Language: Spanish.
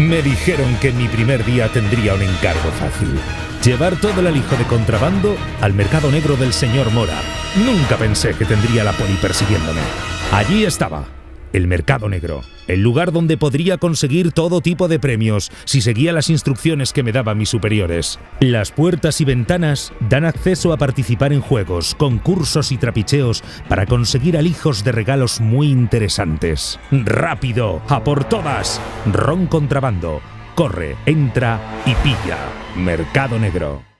Me dijeron que mi primer día tendría un encargo fácil. Llevar todo el alijo de contrabando al mercado negro del señor Mora. Nunca pensé que tendría la poli persiguiéndome. Allí estaba, el mercado negro, el lugar donde podría conseguir todo tipo de premios si seguía las instrucciones que me daban mis superiores. Las puertas y ventanas dan acceso a participar en juegos, concursos y trapicheos para conseguir alijos de regalos muy interesantes. ¡Rápido! ¡A por todas! Ron contrabando. Corre, entra y pilla. Mercado Negro.